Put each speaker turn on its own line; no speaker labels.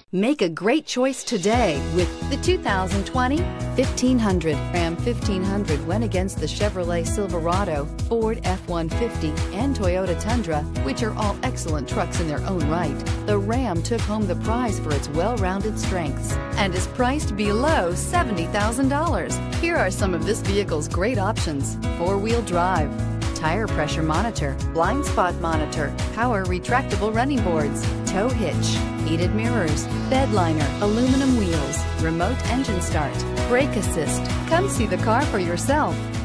Make a great choice today with the 2020 1500. Ram 1500 went against the Chevrolet Silverado, Ford F-150, and Toyota Tundra, which are all excellent trucks in their own right. The Ram took home the prize for its well-rounded strengths and is priced below $70,000. Here are some of this vehicle's great options: four-wheel drive, tire pressure monitor, blind spot monitor, power retractable running boards, tow hitch, heated mirrors, bed liner, aluminum wheels, remote engine start, brake assist. Come see the car for yourself.